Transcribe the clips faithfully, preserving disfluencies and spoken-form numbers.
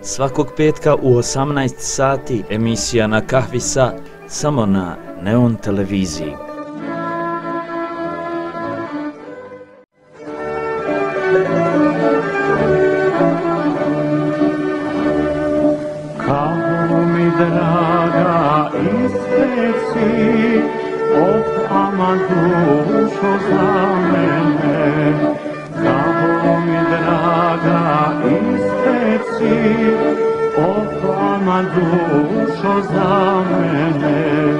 svakog petka u osamnaest sati emisija Na kahvi sa, samo na Neon televiziji. Kako mi draga ispeci, opama dušo za mene. Kako mi draga ispeci, opama dušo za mene.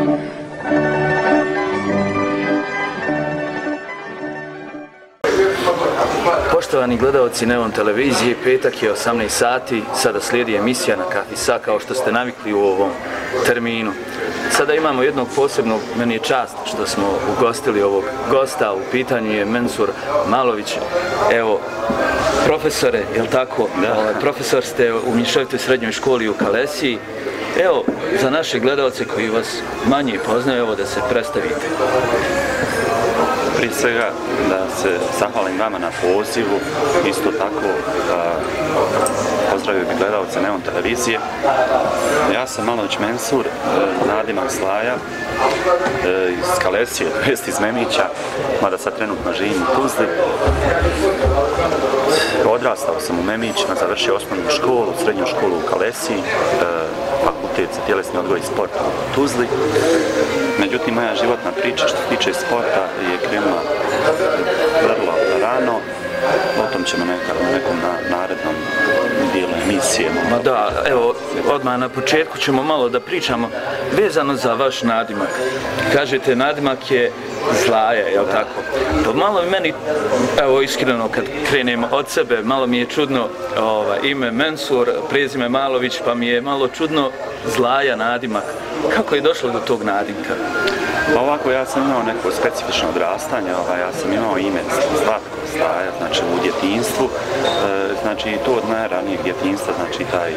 Poštovani gledalci Neon televizije, petak je osamnaest sati, sada slijedi emisija Na kahvi sa, kao što ste navikli u ovom terminu. Sada imamo jednog posebnog, meni je čast što smo ugostili ovog gosta, u pitanju je Mensur Malović. Evo, profesore, jel tako? Da. Profesor ste u mješovitoj srednjoj školi u Kalesiji. Evo, za naše gledalce koji vas manje poznaju, evo da se predstavite. Prije svega da se zahvalim vama na pozivu, isto tako da pozdravio bih gledalce Neon televizije. Ja sam Malović Mensur, nadimak Slaja, iz Kalesije, to jest iz Memića, mada sad trenutno živim u Tuzli. Odrastao sam u Memićima, završio osnovnu školu, srednju školu u Kalesiji, fakultet za tjelesni odgoj i sport u Tuzli. Međutim, moja životna priča što se tiče sporta je krenula vrlo rano. O tom ćemo nekada, nekom na, narednom dijelu emisije. Ma da, evo, odmah na početku ćemo malo da pričamo vezano za vaš nadimak. Kažete, nadimak je Zlaja, jel tako? To malo meni, evo iskreno kad krenemo od sebe, malo mi je čudno ovaj, ime Mensur, prezime Malović, pa mi je malo čudno Zlaja nadimak. Kako je došlo do tog nadimka? Pa ovako, ja sam imao neko specifično odrastanje, ovaj, ja sam imao ime Zlatko Slaja, znači u djetinjstvu, e, znači to od najranijeg djetinjstva, znači taj, e,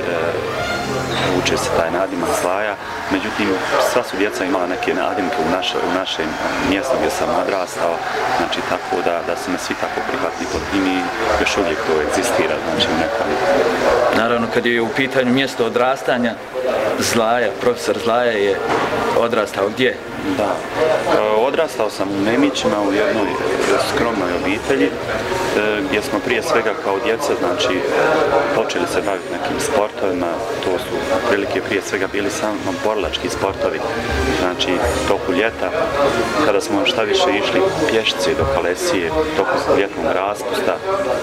uče se taj nadimak Slaja, međutim sva su djeca imala neke nadimke u, naše, u našem mjestu gdje sam odrastao, znači tako da, da su me svi tako prihvatili pod tim i još uvijek to egzistira, znači u nekom. Naravno, kad je u pitanju mjesto odrastanja, Zlaja, profesor Zlaja je odrastao gdje? Da. Odrastao sam u Memićima u jednoj skromnoj obitelji gdje smo prije svega kao djeca znači počeli se baviti nekim sportovima. To su prilike prije svega bili samo borilački sportovi. Znači toku ljeta kada smo šta više išli pješci do Kalesije, toku ljetnog raspusta.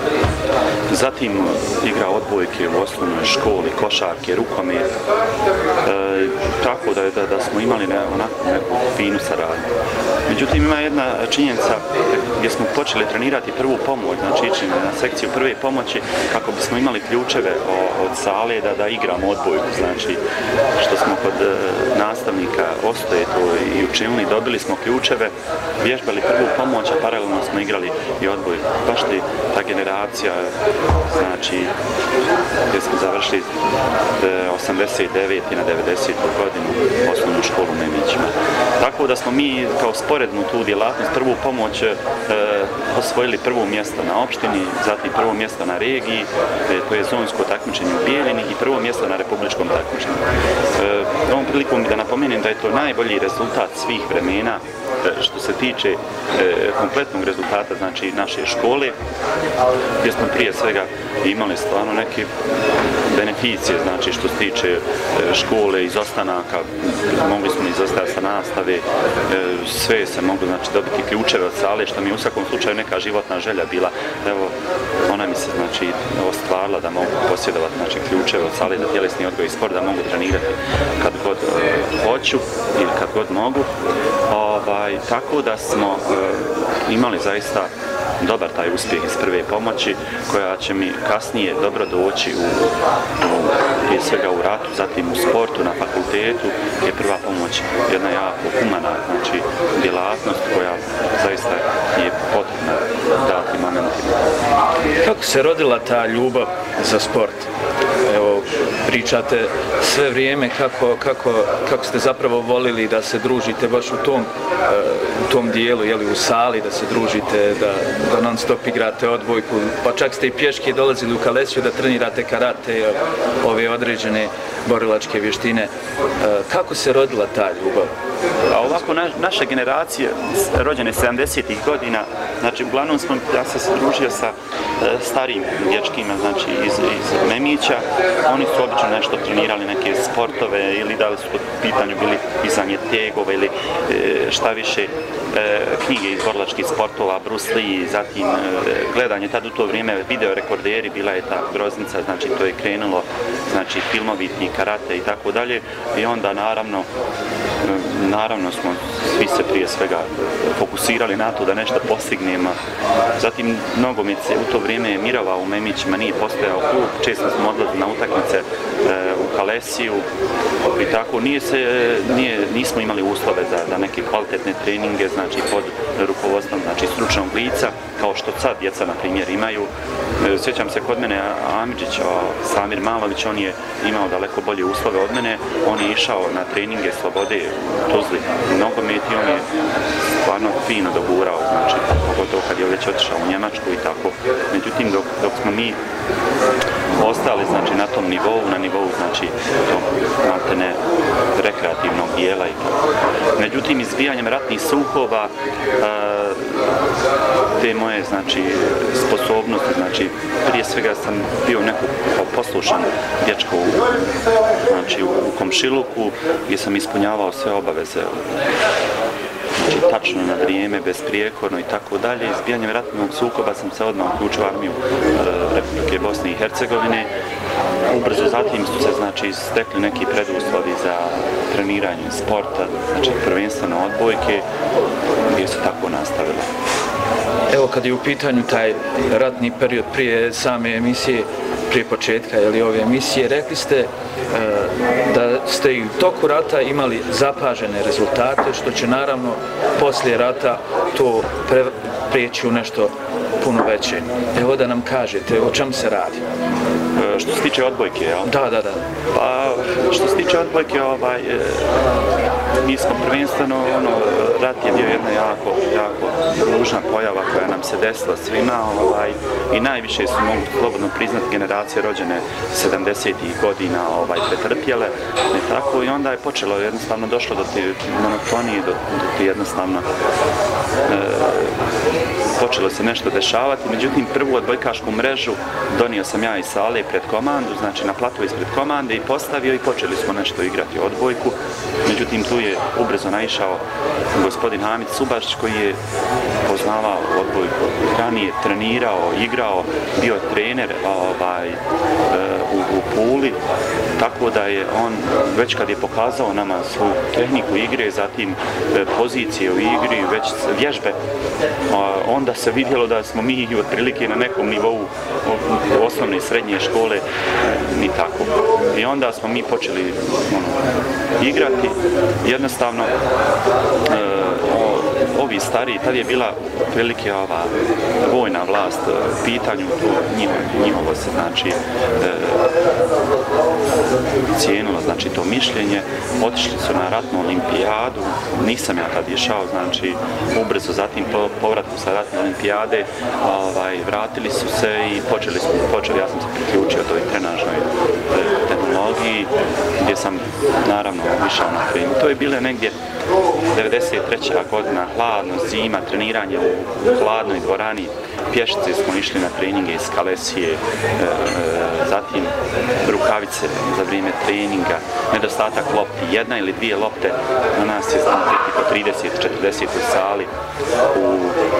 Zatim igra odbojke u osnovnoj školi, košarke, rukomet. E, tako da, da, da smo imali ne, onako neku finu saradnju. Međutim, ima jedna činjenica gdje smo počeli trenirati prvu pomoć, znači ići na sekciju prve pomoći kako bismo imali ključeve o, od sale da, da igramo odbojku. Znači, što smo kod e, nastavnika ostoje to i učinili, dobili smo ključeve, vježbali prvu pomoć, a paralelno smo igrali i odbojku. Baš ti ta generacija, znači, gdje smo završili e, osamdeset devete na devedesetu godinu osnovnu školu u Memićima. Tako da smo mi kao sporednu tu djelatnost, prvu pomoć e, osvojili prvo mjesto na opštini, zatim prvo mjesto na regiji, e, to je zonsko takmičenje u Bijeljini i prvo mjesto na republičkom takmičenju. E, ovom prilikom da napomenem da je to najbolji rezultat svih vremena e, što se tiče e, kompletnog rezultata, znači naše škole, gdje smo prije svega imali stvarno neke beneficije, znači što se tiče e, škole, izostanaka, mogli smo izostajati sa nastave, e, sve se moglo znači dobiti ključeve od sale, što mi je u svakom slučaju neka životna želja bila. Evo, ona mi se znači ostvarila da mogu posjedovati znači ključeve od sale za tjelesni odgoj i sport, da mogu trenirati kad god e, hoću ili kad god mogu. Ovaj, tako da smo e, imali zaista dobar taj uspjeh iz prve pomoći koja će mi kasnije dobro doći u, u prije svega u ratu, zatim u sportu, na fakultetu je prva pomoć jedna jako humana znači, djelatnost koja zaista je potrebna dati momentima. Kako se rodila ta ljubav za sport? evo, pričate sve vrijeme kako, kako, kako ste zapravo volili da se družite baš u tom, u tom dijelu, jeli, u sali, da se družite, da, da non stop igrate odbojku, pa čak ste i pješke dolazili u Kalesiju da trenirate karate, ove određene borilačke vještine. Kako se rodila ta ljubav? A ovako, na, naše generacije, rođene sedamdesetih godina, znači uglavnom smo, ja sam se družio sa e, starijim dječkima, znači iz, iz Memića. Oni su obično nešto trenirali, neke sportove, ili da li su u pitanju bili pisanje tegova ili e, šta više, e, knjige iz borilačkih sportova, Bruce Lee, zatim e, gledanje, tad u to vrijeme video rekorderi, bila je ta groznica, znači to je krenulo, znači filmovi, karate i tako dalje, i onda naravno Naravno smo svi se prije svega fokusirali na to da nešto postignemo. Zatim nogomet se u to vrijeme mirovao u Memićima, nije postojao klub, često smo odlazili na utakmice e, u Kalesiju i tako. Nije se, nije, nismo imali uslove za, za neke kvalitetne treninge, znači pod rukovodstvom znači, stručnog lica, kao što sad djeca na primjer imaju. E, sjećam se kod mene Amidžić, Samir Malović, on je imao daleko bolje uslove od mene, on je išao na treninge slobode u Tuzli nogomet i on je stvarno fino dogurao, znači pogotovo kad je već otišao u Njemačku i tako. Međutim, dok, dok smo mi ostali znači, na tom nivou, na nivou znači tog maltene rekreativnog dijela i tako. Međutim, izbijanjem ratnih sukoba te moje znači sposobnosti, znači prije svega sam bio neko poslušan dječko u, znači, u komšiluku gdje sam ispunjavao sve obaveze, znači tačno na vrijeme, besprijekorno i tako dalje. Izbijanjem ratnog sukoba sam se odmah uključio u armiju Republike Bosne i Hercegovine. Ubrzo zatim su se znači stekli neki preduslovi za treniranje sporta, znači prvenstveno odbojke, gdje se tako nastavilo. Evo, kad je u pitanju taj ratni period prije same emisije, prije početka ili ove emisije, rekli ste e, da ste i u toku rata imali zapažene rezultate, što će naravno poslije rata to pre, prijeći u nešto puno veće. Evo da nam kažete o čemu se radi. E, što se tiče odbojke, jel? Da, da, da. Pa, što se tiče odbojke, ovaj, e, mi smo prvenstveno, ono, rat je bio jedna jako, jako ružna pojava koja nam se desila svima, ovaj, i najviše su, mogu slobodno priznati, generacije rođene sedamdesetih godina ovaj, pretrpjele, i tako, i onda je počelo, jednostavno došlo do te monotonije, do, do te jednostavno e, počelo se nešto dešavati. Međutim, prvu odbojkašku mrežu donio sam ja iz sale pred komandu, znači na platu ispred komande, i postavio i počeli smo nešto igrati odbojku. Međutim, tu je ubrzo naišao gospodin Hamid Subašić, koji je poznavao odbojku ranije, trenirao, igrao, bio trener ovaj, u, u Puli, tako da je on već kad je pokazao nama svoju tehniku igre, zatim pozicije u igri, već vježbe, onda se vidjelo da smo mi otprilike na nekom nivou osnovne i srednje škole, ni tako. I onda smo mi počeli ono, igrati, jednostavno e, ovi stariji, tad je bila prilike ova vojna vlast u pitanju, tu njihovo, njihovo se znači e, cijenilo znači to mišljenje, otišli su na ratnu olimpijadu, nisam ja tad išao, znači ubrzo zatim po povratku sa ratne olimpijade ovaj, vratili su se i počeli smo, počeli, ja sam se priključio toj trenažnoj e, tehnologiji, gdje sam naravno išao na trening. To je bile negdje devedeset treća godina, hladno, zima, treniranje u hladnoj dvorani, pješice smo išli na treninge iz Kalesije, e, e, zatim rukavice za vrijeme treninga, nedostatak lopti, jedna ili dvije lopte na nas je znamo biti po trideset četrdeset u sali u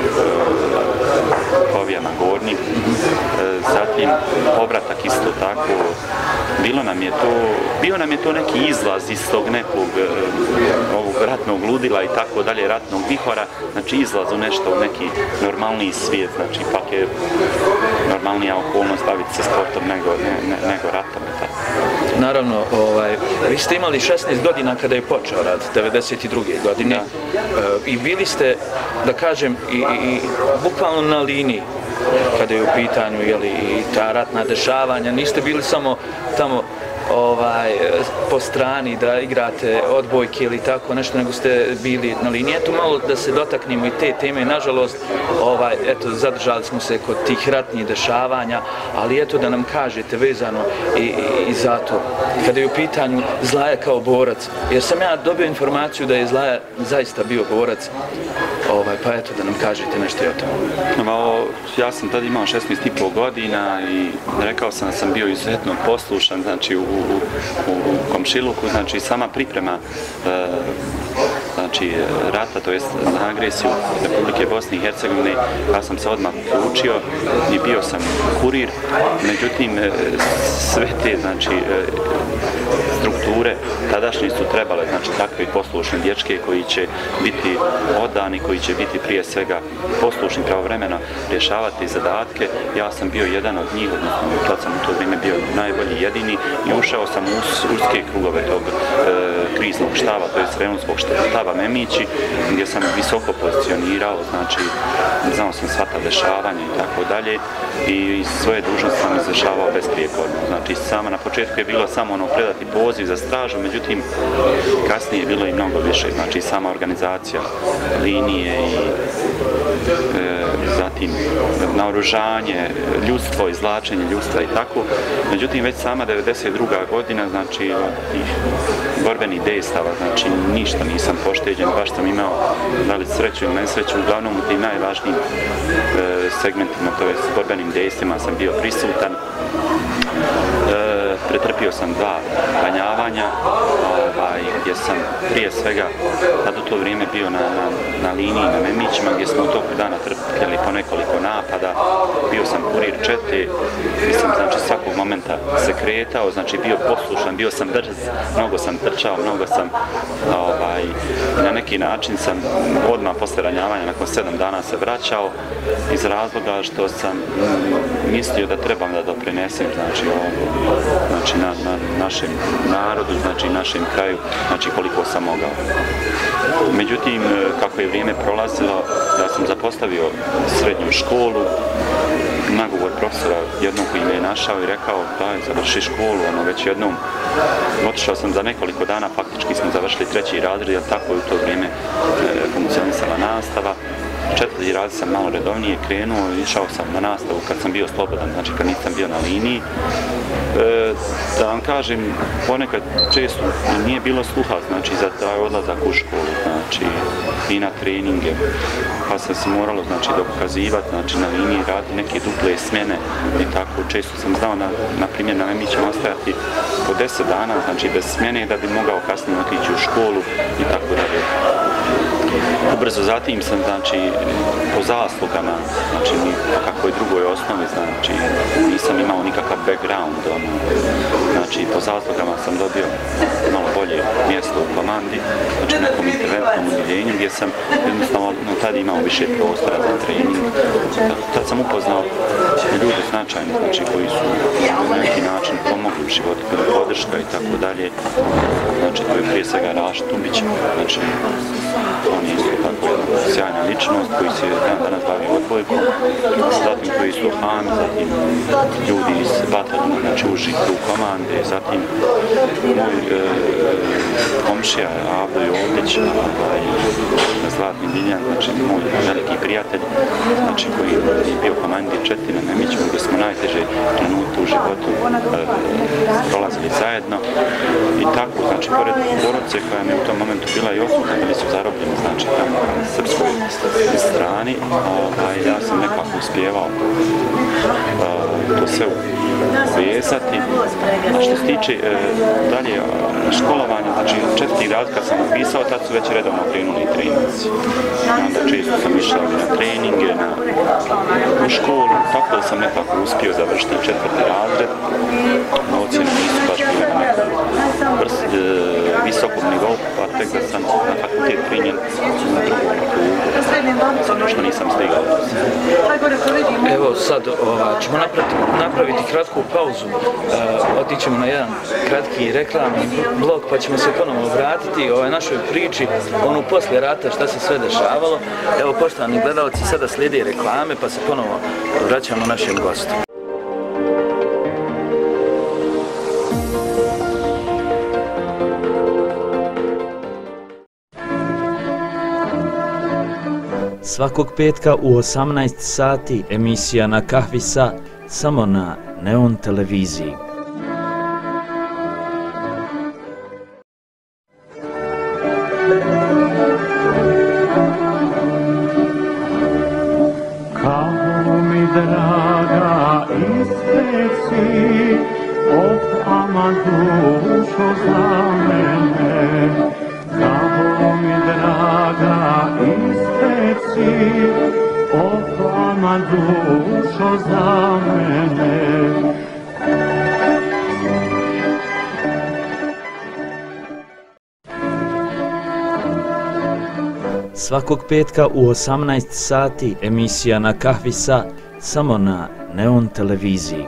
Kovijama Gornji, e, zatim povratak isto tako, bilo nam je to, bio nam je to neki izlaz iz tog nekog e, ovog ratnog ludila i tako dalje, ratnog vihora, znači izlaz u nešto, u neki normalniji svijet, znači pak je normalnija okolnost baviti se sportom nego, ne, ne, nego ratom. Naravno, ovaj, vi ste imali šesnaest godina kada je počeo rat, devedeset druge godine, da. E, i bili ste, da kažem, i, i bukvalno na liniji kada je u pitanju jeli, i ta ratna dešavanja. Niste bili samo tamo ovaj, po strani da igrate odbojke ili tako nešto, nego ste bili na liniji. Eto malo da se dotaknemo i te teme, nažalost, ovaj, eto, zadržali smo se kod tih ratnih dešavanja, ali eto da nam kažete vezano i, i, i zato, kada je u pitanju Zlaja kao borac, jer sam ja dobio informaciju da je Zlaja zaista bio borac, ovaj, pa eto da nam kažete nešto i o tome. Malo, ja sam tada imao šesnaest i pol godina i rekao sam da sam bio izuzetno poslušan, znači u, u, u, u komšiluku, znači sama priprema e, znači rata, to jest za agresiju Republike Bosne i Hercegovine, ja sam se odmah učio i bio sam kurir, međutim sve te znači strukture tadašnje su trebale, znači takve poslušne dječke koji će biti odani, koji će biti prije svega poslušni pravovremeno rješavati zadatke. Ja sam bio jedan od njih, odnosno tad sam u to vrijeme bio najbolji jedini i ušao sam u uske krugove tog e, kriznog štaba, to je Sreunskog štaba Memići, gdje sam visoko pozicionirao, znači znao sam sva ta dešavanja i tako dalje i svoje dužnosti sam izvršavao besprijekorno. Znači sama na početku je bilo samo ono predati poziv za stražu, međutim kasnije je bilo i mnogo više, znači sama organizacija linije i e, zatim naoružanje, ljudstvo, izvlačenje ljudstva i tako. Međutim već sama devedeset druga godina, znači od tih borbenih dejstava, znači ništa nisam pošteđen, baš sam imao da li sreću ili nesreću, uglavnom u tim najvažnijim e, segmentima, to je s borbenim dejstvima sam bio prisutan. E, pretrpio sam dva ranjavanja, ovaj, gdje sam prije svega tad u to vrijeme bio na, na, na liniji na Memićima, gdje smo u toku dana trpjeli po nekoliko napada. Bio sam kurir čete, gdje sam znači svakog momenta se kretao, znači bio poslušan, bio sam brz, mnogo sam trčao, mnogo sam ovaj, na neki način sam odmah posle ranjavanja nakon sedam dana se vraćao iz razloga što sam mm, mislio da trebam da doprinesem znači, ovo, znači na, na našem narodu, znači našem kraju, znači koliko sam mogao. Međutim, kako je vrijeme prolazilo, ja sam zapostavio srednju školu, nagovor profesora jednog koji me je našao i rekao daj, završi školu, ono već jednom. Otišao sam za nekoliko dana, faktički smo završili treći razred, jer tako je u to vrijeme e, funkcionisala nastava. Četvrti razred sam malo redovnije krenuo, išao sam na nastavu kad sam bio slobodan, znači kad nisam bio na liniji. E, da vam kažem, ponekad često nije bilo sluha, znači za taj odlazak u školu, znači i na treninge, pa sam se moralo znači dokazivati, znači na liniji raditi neke duple smjene i tako. Često sam znao na, na primjer na Memićima ostajati po deset dana, znači bez smjene da bi mogao kasnije otići u školu i tako dalje. Ubrzo zatim sam, znači, po zaslugama, znači, po kakvoj drugoj osnovi, znači, nisam imao nikakav background, ono, znači, po zaslugama sam dobio malo bolje mjesto u komandi, znači, nekom interventnom udjeljenju, gdje sam jednostavno, no, tad imao više prostora za trening. Tad sam upoznao ljude značajne, znači, koji su na neki način pomogli u životu, podrška i tako dalje. Znači, to je prije svega Raš Tumbić, znači, on je isto tako jedna sjajna ličnost koji se dan danas bavi odbojkom, zatim tu je isto Han, zatim ljudi iz bataljona, znači uži krug komande, zatim moj e, komšija Avdo Jovdić, ovaj, Zlatni Miljan, znači moj veliki prijatelj, znači koji je bio komandir četiri na Memiću, gdje smo najteže trenutke u životu e, prolazili zajedno i tako, znači pored porodice koja mi u tom momentu bila i osuda, bili su zarobljeni, znači tamo na srpskoj strani, ovaj, ja sam nekako uspjevao uh, to sve uvezati. A što se tiče uh, dalje uh, školovanja, znači četvrti rad kad sam upisao, tad su već redovno krenuli treninzi. Onda često sam išao na treninge, na, u školu, tako da sam nekako uspio završiti četvrti razred. Ocjene nisu baš bile na nekom vrst, uh, visokom nivou, pa tek da sam na fakultet primjen u drugom krugu, zato što nisam stigao. Evo sad ova, ćemo napraviti, napraviti kratku kratku pauzu, uh, otićemo na jedan kratki reklamni blok pa ćemo se ponovno vratiti ovoj našoj priči, onu poslije rata šta se sve dešavalo. Evo, poštovani gledalci, sada slijedi reklame pa se ponovo vraćamo našem gostu. Svakog petka u osamnaest sati emisija Na kahvi sa, samo na Neon televiziji. Kako mi draga ispeci, od ama dušo za mene. Kako mi draga ispeci, od ama dušo za mene. Svakog petka u osamnaest sati emisija Na kahvi sa, samo na Neon televiziji.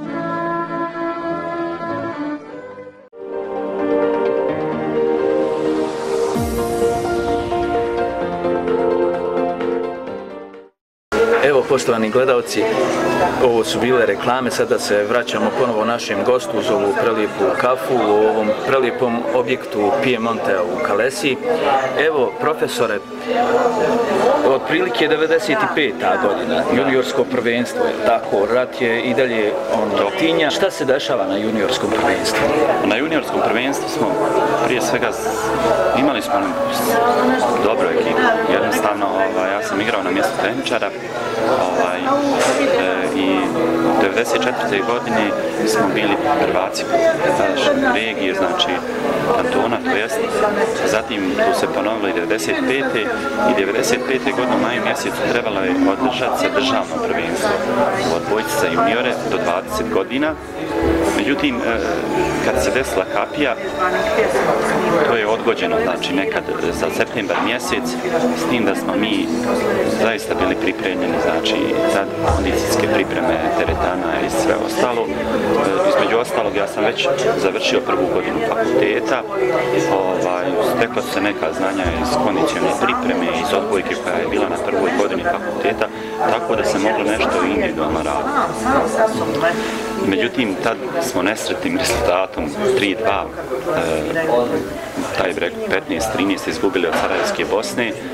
Evo, poštovani gledalci, ovo su bile reklame, sada se vraćamo ponovo našem gostu uz ovu prelijepu kafu u ovom prelijepom objektu Piemonte u Kalesiji. Evo, profesore, otprilike devedeset peta godina, juniorsko prvenstvo, je tako, rat je i dalje on tinja. Šta se dešava na juniorskom prvenstvu? Na juniorskom prvenstvu smo prije svega imali smo dobru ekipu. Jednostavno, ovaj, ja sam igrao na mjestu tehničara, ovaj, e, i devedeset četvrte godine smo bili prvaci tadašnje regije, znači kantona, to jest. Zatim tu se ponovilo i devedeset pete i devedeset pete godine u maju mjesecu trebalo je održati se državno prvenstvo u odbojci za juniore do dvadeset godina. Međutim, kad se desila kapija, to je odgođeno, znači nekad za septembar mjesec, s tim da smo mi zaista bili pripremljeni, znači za kondicijske pripreme, teretana i sve ostalo. Između ostalog, ja sam već završio prvu godinu fakulteta, ovaj, stekla su se neka znanja iz kondicijone pripreme, iz odbojke koja je bila na prvoj godini fakulteta, tako da se moglo nešto individualno raditi. Međutim, tad smo nesretnim rezultatom tri dva, e, taj brek petnaest trinaest izgubili od Sarajevske Bosne e,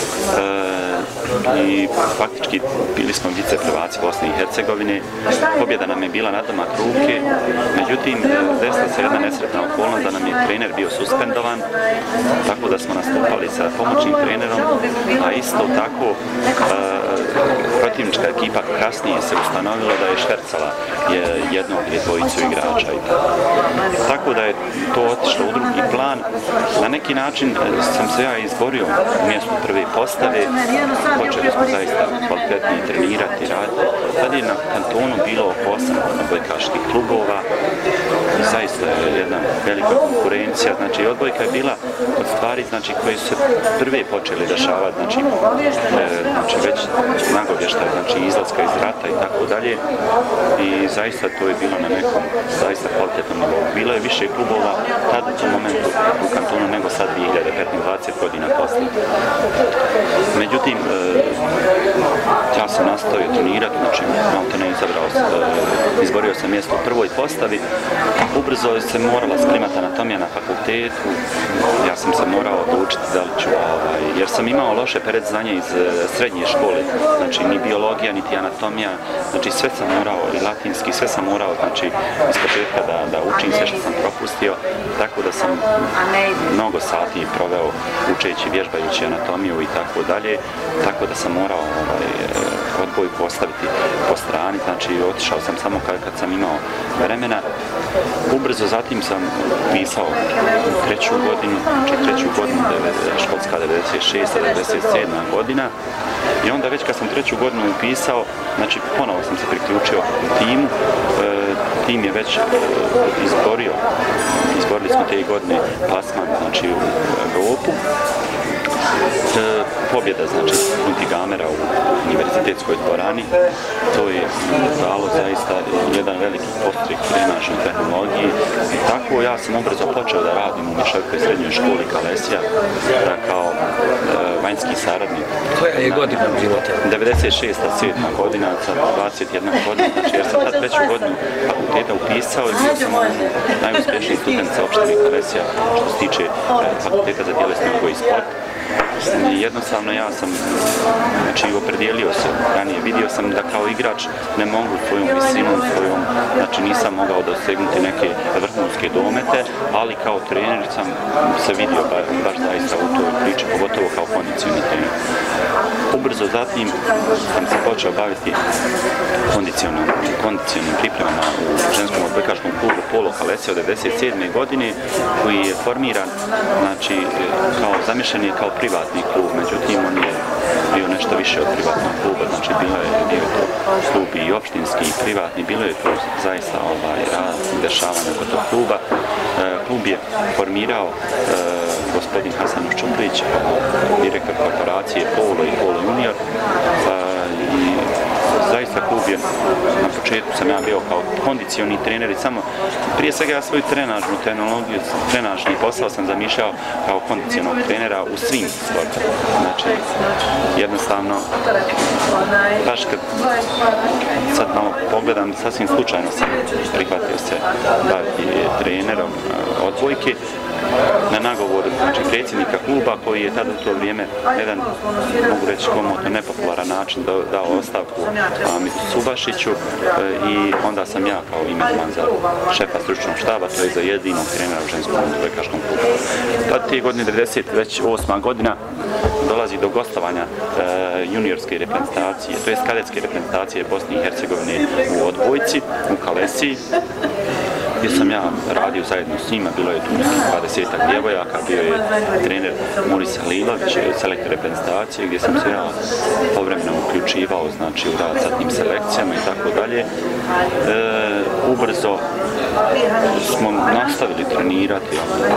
i faktički bili smo vice prvaci Bosne i Hercegovine. Pobjeda nam je bila nadomak ruke, međutim desila se jedna nesretna okolnost da nam je trener bio suspendovan, tako da smo nastupali sa pomoćnim trenerom, a isto tako e, protivnička ekipa kasnije se ustanovilo da je švercala jednog ili dvojicu igrača i tako. Tako da je to otišlo u drugi plan. Na neki način sam se ja izborio u mjestu prve postave, počeli smo zaista kvalitetnije trenirati, raditi. Tad je na kantonu bilo oko osam odbojkaških klubova i zaista je jedna velika konkurencija. Znači, odbojka je bila od stvari znači, koje su se prve počeli dešavati, znači, e, znači već nagovještaj, znači izlaska iz rata i tako dalje. I zaista to je bilo na nekom zaista kvalitetnom nivou. Bilo je više klubova tad u tom momentu u kantonu nego sad dvije hiljade petnaest dvadeset godina poslije. Međutim, e, ja sam nastavio trenirati, znači malo te ne izabrao, e, izborio sam mjesto u prvoj postavi. Ubrzo se morala sklimati anatomija na fakultetu, ja sam se morao odlučiti da li ću, ovaj, jer sam imao loše predznanje iz e, srednje škole, znači ni biologija, niti anatomija, znači sve sam morao, i latinski, sve sam morao, znači iz početka da, da učim sve što sam propustio, tako da sam mnogo sati proveo učeći, vježbajući anatomiju i tako dalje, tako da sam morao ovaj, odboj postaviti po strani, znači otišao sam samo kad, kad sam imao vremena. Ubrzo zatim sam pisao treću godinu, znači treću godinu, školska devedeset šesta devedeset sedma godina, i onda već kad sam treću godinu upisao, znači ponovo sam se priključio timu, e, tim je već e, izborio, izborili smo te godine plasman, znači u Europu. E, pobjeda, znači, Puntigamera u univerzitetskoj dvorani, to je dalo zaista jedan veliki postrek trenažnoj tehnologiji i tako ja sam ubrzo počeo da radim u mješovitoj srednjoj školi Kalesija kao e, vanjski saradnik. Koja je godina života? devedeset šesta sedma godina, sa dvadeset jedna godina, znači jer sam tad treću godinu fakulteta upisao i bio sam najuspješniji student sa opštine Kalesija što se tiče e, fakulteta za tjelesni odgoj i sport. I jednostavno ja sam, znači, opredijelio se, ranije vidio sam da kao igrač ne mogu svojom visinom, svojom, znači nisam mogao dosegnuti neke vrhunske domete, ali kao trener sam se vidio baš, baš zaista u toj priči, pogotovo kao kondicioni trener. Ubrzo zatim sam se počeo baviti kondicionalnim, kondicionalnim pripremama u ženskom odbojkaškom klubu Polo Kalesija od devedeset sedme godine, koji je formiran, znači, kao zamišljen je kao privatni klub, međutim on je bio nešto više od privatnog kluba, znači bilo je, bio to klub i opštinski i privatni, bilo je to zaista ovaj, rad dešavanja kod tog kluba. E, klub je formirao e, gospodin Hasan Ščuplić, direktor korporacije Polo i Polo Junior, e, i zaista klub je, na početku sam ja bio kao kondicioni trener i samo, prije svega ja svoju trenažnu tehnologiju, trenažni posao sam zamišljao kao kondicionog trenera u svim sportima. Znači, jednostavno, baš kad sad malo pogledam, sasvim slučajno sam prihvatio se baviti trenerom odbojke, na nagovor, znači, predsjednika kluba koji je tada u to vrijeme jedan, mogu reći komotno, nepopularan način dao ostavku Amitu Subašiću e, i onda sam ja kao imenovan za šefa stručnog štaba, to je za jedinog trenera u ženskom odbojkaškom klubu. Tad te godine, devedeset osma godina, dolazi do gostovanja e, juniorske reprezentacije, to je kadetske reprezentacije Bosne i Hercegovine u odbojci, u Kalesiji, gdje sam ja radio zajedno s njima, bilo je tu nekih dvadesetak djevojaka, bio je trener Muris Halilović, selektor reprezentacije, gdje sam se ja povremeno uključivao, znači, u rad sa tim selekcijama i tako dalje. E, ubrzo smo nastavili trenirati.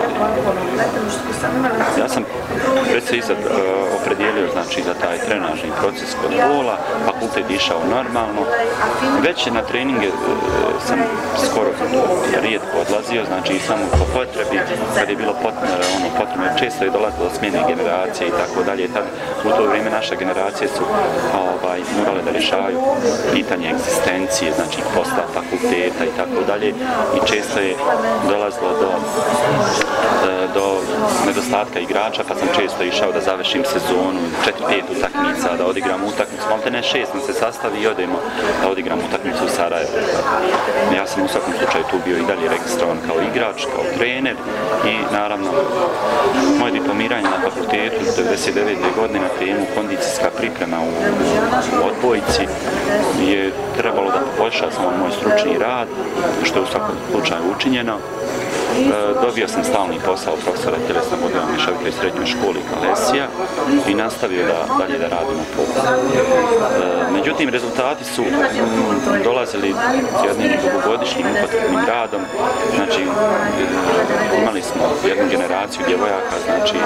Ja sam već se izad e, opredijelio, znači, za taj trenažni proces kod Pola, fakultet išao normalno. Već na treninge e, sam skoro rijetko odlazio, znači i samo po potrebi, kad je bilo potrebno, ono, potrebno, često je dolazilo do smjene generacije i tako dalje. Tad, u to vrijeme naše generacije su ovaj, morale da rješavaju pitanje egzistencije, znači posla fakulteta i tako dalje i često je dolazilo do, do nedostatka igrača, pa sam često išao da završim sezonu, četiri pet utakmica, da odigram utakmicu, malo ne šest, nam se sastavi i odemo da odigram utakmicu u Sarajevu. Ja sam u svakom slučaju tu bio i dalje registrovan kao igrač, kao trener i naravno moje diplomiranje na fakultetu devedeset devete godine na temu kondicijska priprema u, u odbojci je trebalo da poboljša samo moj stručni rad, što je u svakom slučaju učinjeno. Dobio sam stalni posao profesora tjelesnog odgoja u mješovitoj srednjoj školi Kalesija i nastavio da dalje da radim u Polu. Međutim, rezultati su dolazili s jednim dugogodišnjim upotrebnim radom, znači imali smo jednu generaciju djevojaka, znači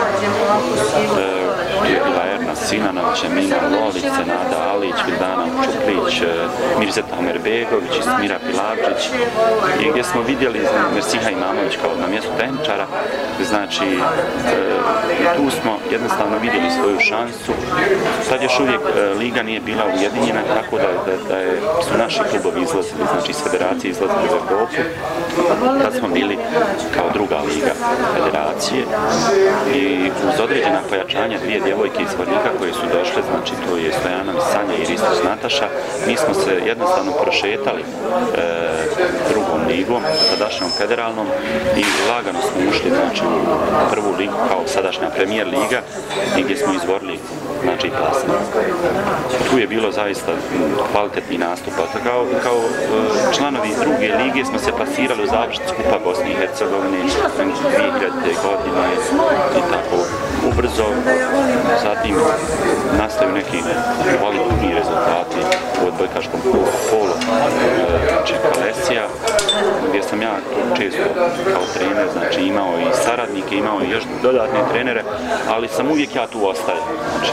je bila Erna Sinanović, Emina Lolić, Senada Alić, Vildana Čuplić, Mirzeta Omerbegović i Smira Pilavčić, i gdje smo vidjeli Mersiha Imamović kao na mjestu tehničara, znači e, tu smo jednostavno vidjeli svoju šansu. Tad još uvijek e, liga nije bila ujedinjena, tako da, da, da je, su naši klubovi izlazili, znači iz federacije izlazili u Evropu. Tad smo bili kao druga liga federacije i uz određena pojačanja dvije djevojke iz Svrljika koje su došle, znači to je Stojanović Sanja i Ristos Nataša, mi smo se jednostavno prošetali e, drugom ligom, sadašnjom federalnom, i lagano smo ušli, znači, u prvu ligu kao sadašnja premijer liga i gdje smo izborili, znači, plasman. Tu je bilo zaista kvalitetni nastup. Kao, kao članovi druge lige smo se plasirali u završnicu Kupa Bosne i Hercegovine dvije hiljadite godine i tako ubrzo. Zatim nastaju neki kvalitetni rezultati u odbojkaškom Polu, znači Kalesija, gdje sam ja često kao trener, znači imao i saradnike, imao i još dodatne trenere, ali sam uvijek ja tu ostaje. Znači,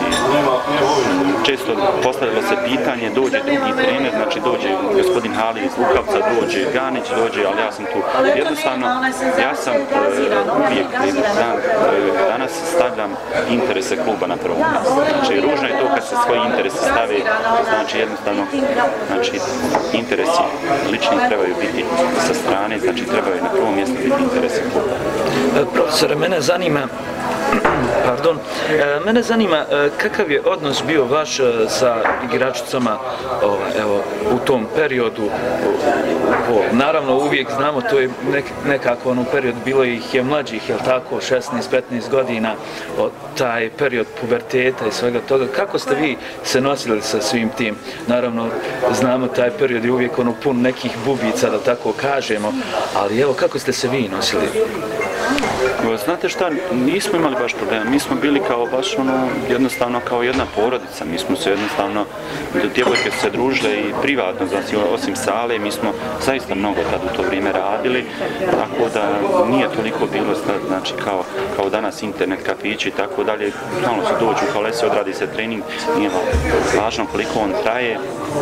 često postavilo se pitanje, dođe drugi trener, znači dođe gospodin Hali iz Lukavca, dođe Ganić, dođe, ali ja sam tu. Jednostavno, ja sam uvijek dan, danas stavljam interese kluba na prvo mjesto. Znači, ružno je to kad se svoji interesi stave, znači jednostavno, znači, interesi lični trebaju biti sa strane, znači trebaju na prvom mjestu biti interesi kluba. Profesore, mene zanima, pardon, mene zanima kakav je odnos bio vaš sa igračicama evo, u tom periodu. Naravno, uvijek znamo, to je nekako ono period, bilo ih je mlađih, jel tako, šesnaest petnaest godina, taj period puberteta i svega toga. Kako ste vi se nosili sa svim tim? Naravno, znamo, taj period je uvijek ono pun nekih bubica, da tako kažemo, ali evo, kako ste se vi nosili? Znate šta, nismo imali baš problema, mi smo bili kao baš ono, jednostavno kao jedna porodica, mi smo se jednostavno, djevojke su se družile i privatno, znači osim sale, mi smo zaista mnogo tad u to vrijeme radili, tako da nije toliko bilo, znači kao, kao danas internet kafići i tako dalje, malo se dođu u kolesi, odradi se trening, nije važno koliko on traje.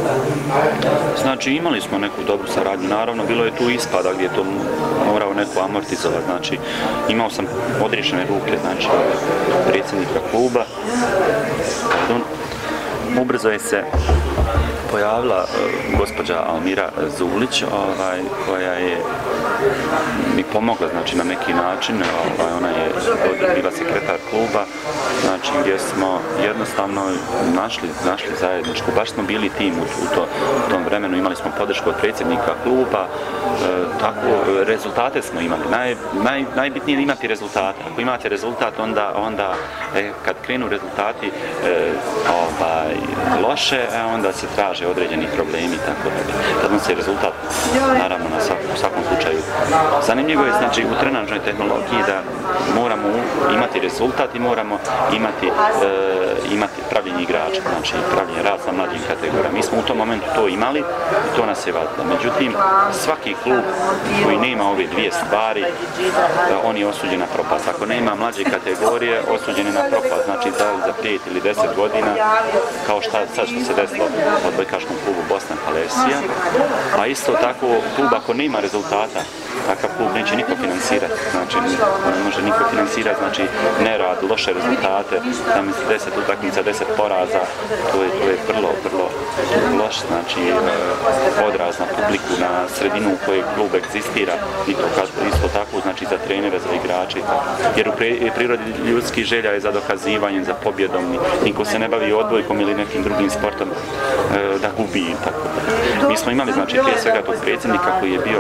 Znači imali smo neku dobru saradnju, naravno bilo je tu ispada gdje je to morao neko amortizovati, znači imao sam odriješene ruke, znači predsjednika kluba. Pardon. Ubrzo je se pojavila uh, gospođa Almira Zulić, ovaj, koja je mi pomogla, znači, na neki način, ovaj, ona je bila sekretar kluba, znači, gdje smo jednostavno našli, našli zajedničku, baš smo bili tim u, u, to, u tom vremenu, imali smo podršku od predsjednika kluba, e, tako, rezultate smo imali, naj, naj, najbitnije je imati rezultate, ako imate rezultat, onda, onda e, kad krenu rezultati e, ovaj, loše, e, onda se traže određeni problemi, tako da, da nam se rezultat, naravno, na svakom, u svakom slučaju. Zanimljivo je, znači, u trenažnoj tehnologiji da moramo imati rezultat i moramo imati, e, imati pravljenje igrača, znači pravljenje rad sa mlađim kategorijama. Mi smo u tom momentu to imali i to nas je vadilo. Međutim, svaki klub koji nema ove dvije stvari, e, on je osuđen na propast. Ako nema mlađe kategorije, osuđen je na propast, znači za, za pet ili deset godina, kao šta, sad što se desilo od odbojkaškom klubu Bosna Kalesija. A isto tako, klub ako nema rezultata, takav klub neće niko finansirati, znači ne može niko finansirati, znači nerad, loše rezultate, tam deset utakmica, deset poraza, to je, to je vrlo, vrlo loš, znači odraz na publiku, na sredinu u kojoj klub egzistira i to isto tako, znači za trenere, za igrače, jer u prirodi ljudski želja je za dokazivanjem, za pobjedom, niko se ne bavi odbojkom ili nekim drugim sportom da gubi, tako da. Mi smo imali, znači, prije svega tog predsjednika koji je bio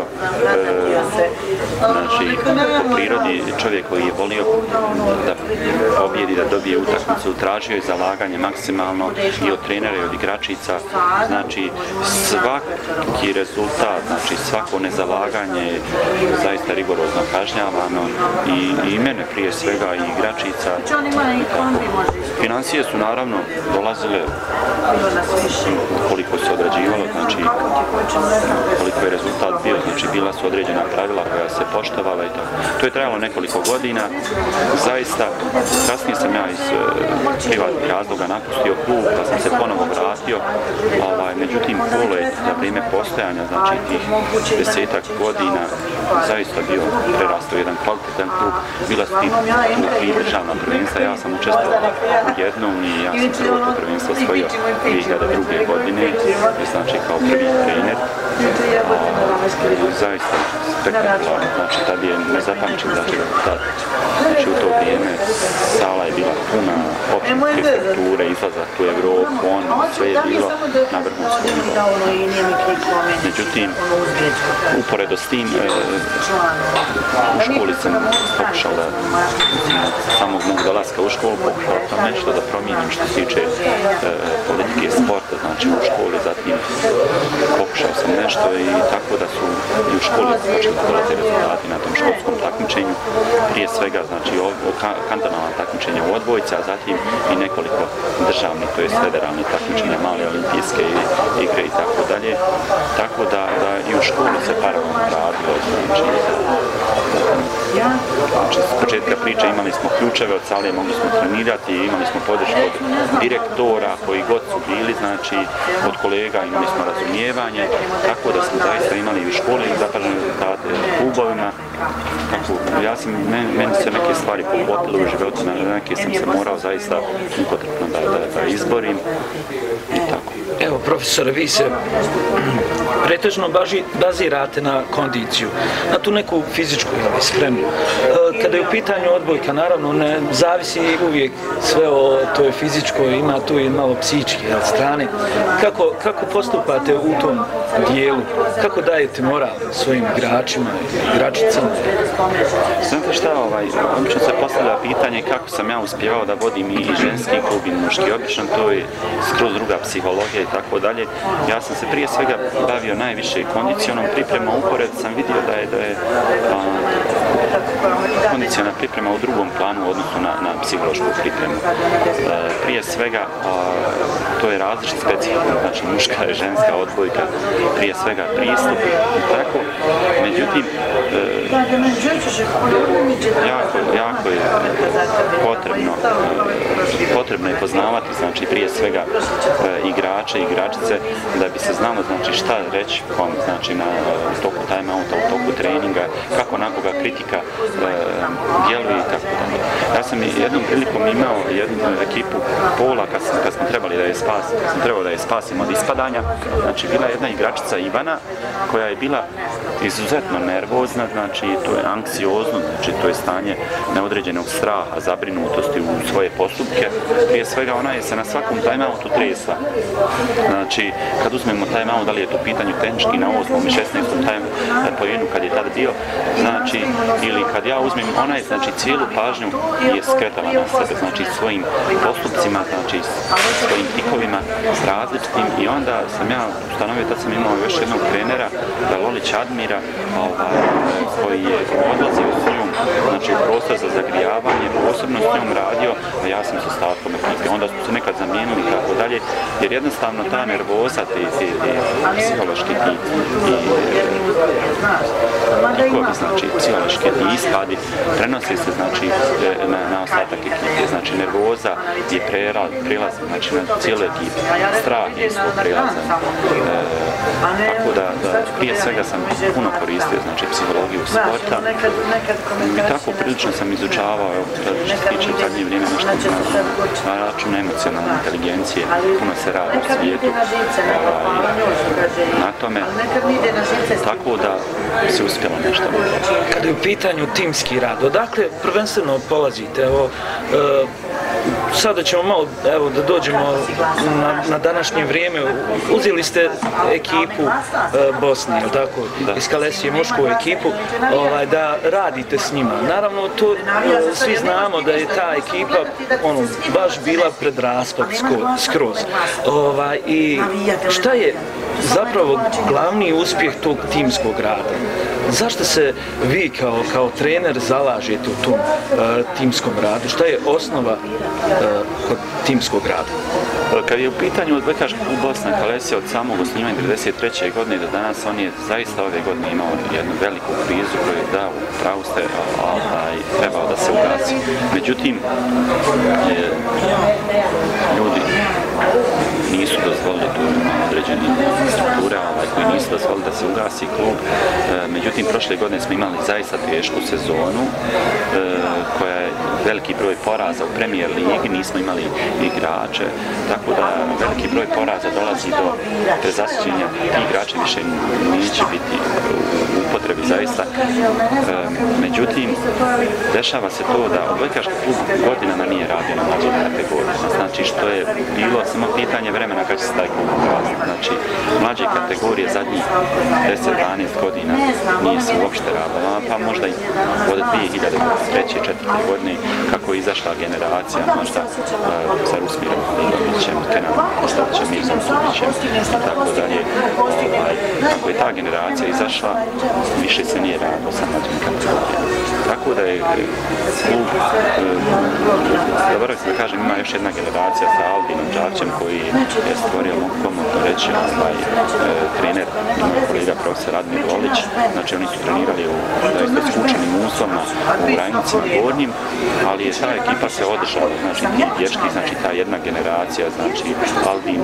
znači, po prirodi čovjek koji je volio da pobjedi, da dobije utakmicu, tražio je zalaganje maksimalno i od trenera i od igračica, znači svaki rezultat, znači svako nezalaganje je zaista rigorozno kažnjavano i, i mene prije svega i igračica. Financije su naravno dolazile koliko se odrađivalo, znači koliko je rezultat bio, znači bila su određena pravila koja se poštovala i tako. To je trajalo nekoliko godina, zaista, kasnije sam ja iz e, privatnih razloga napustio klub, pa sam se ponovo vratio, ovaj, međutim, Polo je za vrijeme postojanja, znači tih desetak godina, zaista bio prerastao jedan kvalitetan klub, bila su ti tri državna prvenstva, ja sam učestvovao u jednom i ja sam prvo to prvenstvo osvojio dvije hiljade druge godine, znači kao prvi trener, a, zaista spektakularno, znači tad je nezapamćen, znači rezultat. Znači u to vrijeme sala je bila puna, općinske strukture, izlazak u Evropu, on, sve je bilo na vrhunskom nivou. Međutim, uporedo s tim, e, u školi sam pokušao da, samog mog dolaska u školu, pokušao sam nešto da promijenim što se tiče e, politike sporta, znači u školi, zatim pokušao sam nešto i tako da su i u školi počeli dolaze rezultati na tom školskom takmičenju. Prije svega, znači, kantonalna takmičenja u odbojci, a zatim i nekoliko državnih, to je federalne takmičenja, male olimpijske igre i tako dalje. Tako da, da i u školi se paralelno radilo. Znači, znači, s početka priče imali smo ključeve od sale, mogli smo trenirati, imali smo podršku od direktora koji god su bili, znači od kolega imali smo razumijevanje, tako da smo zaista imali i u školi zapažene rezultate, klubovima. Tako, ja sam, meni, meni se neke stvari poklopile u životu, na neke sam se morao zaista mukotrpno da, da, da izborim i tako. Evo, profesore, vi se pretežno bazirate na kondiciju, na tu neku fizičku spremu. Kada je u pitanju odbojka, naravno, ne zavisi uvijek sve o toj fizičkoj, ima tu i malo psihičke strane. Kako, kako postupate u tom dijelu? Kako dajete moral svojim igračima i igračicama? Znate šta, ovaj, obično se postavlja pitanje kako sam ja uspjevao da vodim i ženski klub i muški. Obično to je skroz druga psihologija i tako dalje. Ja sam se prije svega bavio najviše kondicionom pripremom, upored sam vidio da je, da je a, kondiciona priprema u drugom planu u odnosu na, na psihološku pripremu. E, prije svega a, to je različit specifikum, znači muška i ženska odbojka, prije svega pristup i tako. Međutim, e, jako, jako je potrebno, potrebno je poznavati, znači prije svega e, igrače i igračice da bi se znalo, znači šta reći kom, znači na u toku time-outa, u toku treninga, kako na koga kritika e, djeluje i tako dalje. Ja sam jednom prilikom imao jednu ekipu Pola kad, kad smo trebali da je spas, kad sam trebao da je spasim od ispadanja, znači bila jedna igračica Ivana koja je bila izuzetno nervozna, znači to je anksiozno, znači to je stanje neodređenog straha, zabrinutosti u svoje postupke. Prije svega ona je se na svakom time-outu tresla. Znači, kad uzmemo time-out, da li je to pitanje tehnički na osmom i šesnaestom time pojedinu kad je tada bio, znači, ili kad ja uzmem, ona je, znači, cijelu pažnju je skretala na sebe, znači, svojim postupcima, znači, svojim tikovima različitim i onda sam ja ustanovio, tad sam imao još jednog trenera, Lolić Admira, ovaj, koji je odlazio s njom, znači, u prostor za zagrijavanje, posebno s njom radio, a ja sam sa ostatkom ekipe. Onda smo se nekad zamijenili i tako dalje, jer jednostavno ta nervoza, te, te, te psihološki ti, i tikovi, znači, psihološki ti ispadi, prenose se, znači, na, na ostatak ekipe. Znači, nervoza je prelazi, znači, na cijelu ekipu. Strah je isto prelaza. E, tako da, da, prije svega sam puno koristio, znači, psihologiju sporta i tako prilično sam izučavao, evo, što se tiče zadnje vrijeme nešto na, na račun emocionalne inteligencije, puno se radi u svijetu na tome, tako da se uspjelo nešto. Kada je u pitanju timski rad, odakle prvenstveno polazite? Evo, e, sada ćemo malo, evo, da dođemo na, na današnje vrijeme. Uzeli ste ekipu e, Bosne, je tako? Da. Iz Kalesije, mušku ekipu, ovaj, da radite s njima. Naravno, to e, svi znamo da je ta ekipa ono, baš bila pred raspad skroz. Ovaj, I šta je zapravo glavni uspjeh tog timskog rada? Zašto se vi kao, kao trener zalažete u tom uh, timskom radu? Šta je osnova uh, kod timskog rada? Kad je u pitanju odbojkaški klub Bosna Kalesija od samog osnivanja devedeset treće godine do danas, on je zaista ove godine imao jednu veliku krizu koju je dao, pravu ste, ovaj, trebao da se ugasi. Međutim, je, ljudi nisu dozvolili tu određeni strukture ovaj, koji nisu dozvolili da se ugasi klub. E, međutim, prošle godine smo imali zaista tešku sezonu e, koja je veliki broj poraza u Premier ligi, nismo imali igrače, tako da veliki broj poraza dolazi do prezasićenja. Ti igrači više neće biti u upotrebi zaista. E, međutim, dešava se to da odbojkaški klub godinama nije radio na mlađim kategorijama, znači što je bilo samo pitanje vremena kad će se taj klub ukazati. Znači, mlađe kategorije zadnjih deset do dvanaest godina nije se uopšte radila, pa možda i od dvije hiljade treće i četvrte godine kako je izašla generacija, možda uh, sa Rusmirom Halilovićem, Kenanom Ostovićem, Mirzom Subićem i tako dalje. Ovaj, kako je ta generacija izašla, više se nije radio sa mlađim kategorijama. Tako da je klub, zaboravim se da kažem, ima još jedna generacija sa Albinom Đačem koji je stvorio, mogu komotno reći, ovaj, trener, kolega profesor Admir Lolić, znači oni su trenirali u zaista skučenim uslovima u Rajnicima Gornjim, ali je ta ekipa se održala, znači ti dječki, znači ta jedna generacija, znači Albin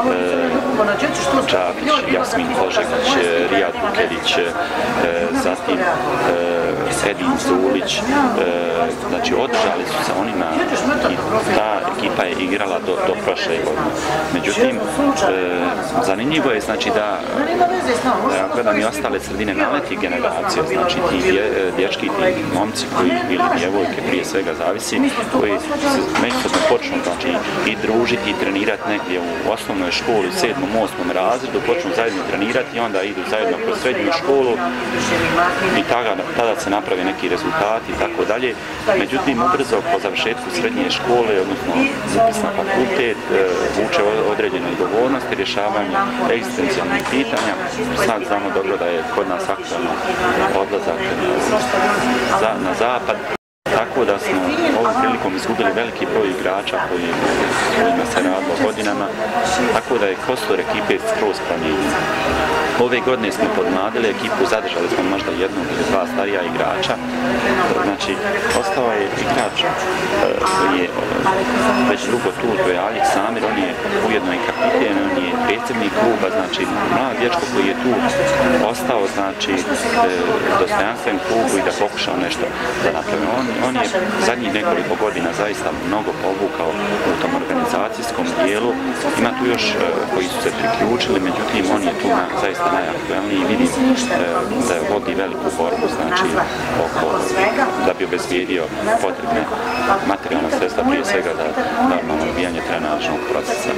Đapić, Jasmin Kožegić, Rijad Bukerić, zatim Edin Zulić, znači održali su se onima i ta ekipa je igrala do, do prošle godine. Međutim, zanimljivo je znači da ja gledam i ostale sredine naleti generacije, znači ti dječki, ti momci koji ili djevojke prije svega zavisi, koji se međusobno počnu znači i družiti i trenirati negdje u osnovnoj školi, u sedmom, osmom razredu, počnu zajedno trenirati i onda idu zajedno kroz srednju školu i tada, tada se naprave neki rezultati i tako dalje. Međutim, ubrzo po završetku srednje škole, odnosno upis na fakultet, vuče određene odgovornosti, rješavanje egzistencijalnih pitanja. Sad znamo dobro da je kod nas aktualno odlazak za, na zapad. Tako da smo ovom prilikom izgubili veliki broj igrača koji, kojima se radilo godinama, tako da je kostur ekipe skroz promijenjen. Ove godine smo podmladili ekipu, zadržali smo možda jednog ili dva starija igrača, znači ostao je igrač koji je već dugo tu, to je Aljik Samir, on je ujedno i kapiten, on je predsjednik kluba, znači mlad dječko koji je tu ostao, znači dostojanstven klubu i da pokušao nešto da napravi. On, on je zadnjih nekoliko godina zaista mnogo povukao u tom organizacijskom dijelu. Ima tu još koji su se priključili, međutim on je tu na, zaista najaktuelniji i vidim da je vodi veliku borbu, znači oko, da bi obezbijedio potrebne materijalne sredstva, prije svega za normalno odvijanje trenažnog procesa.